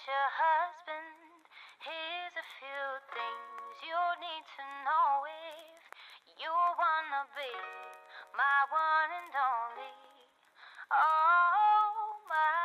future husband. Here's a few things you need to know if you wanna be my one and only. All my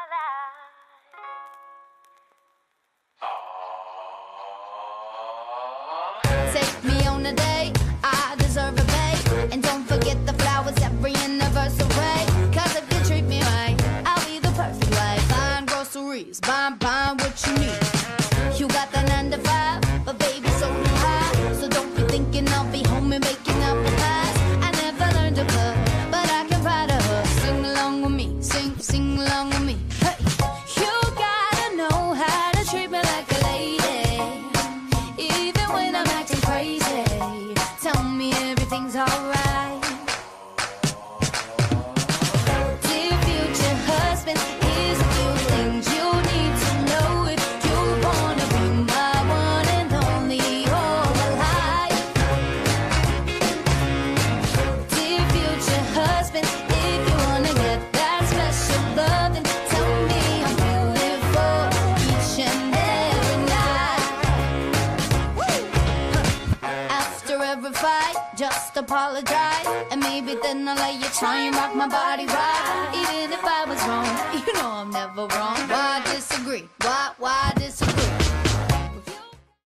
life. Take me on a date, I deserve a bait. And don't forget the flowers every anniversary. Cause if you treat me right, I'll be the perfect wife. Buying groceries, buying what you need. You got the 9 to 5, but baby so do I. So don't be thinking I'll be home and making apple pies. I never learned to cook, but I can ride a hook. Sing along with me, sing along with me. Hey, you gotta know how to treat me like a lady. Even when I'm acting crazy, tell me everything's alright. Dear future husband, here's a few things you need to know if you wanna be my one and only all my life. Dear future husband, if you wanna get that special loving, tell me I'm beautiful each and every night. After every fight, just apologize, and maybe then I'll let you try and rock my body right. Even if I was wrong, you know I'm never wrong. Why disagree? Why disagree?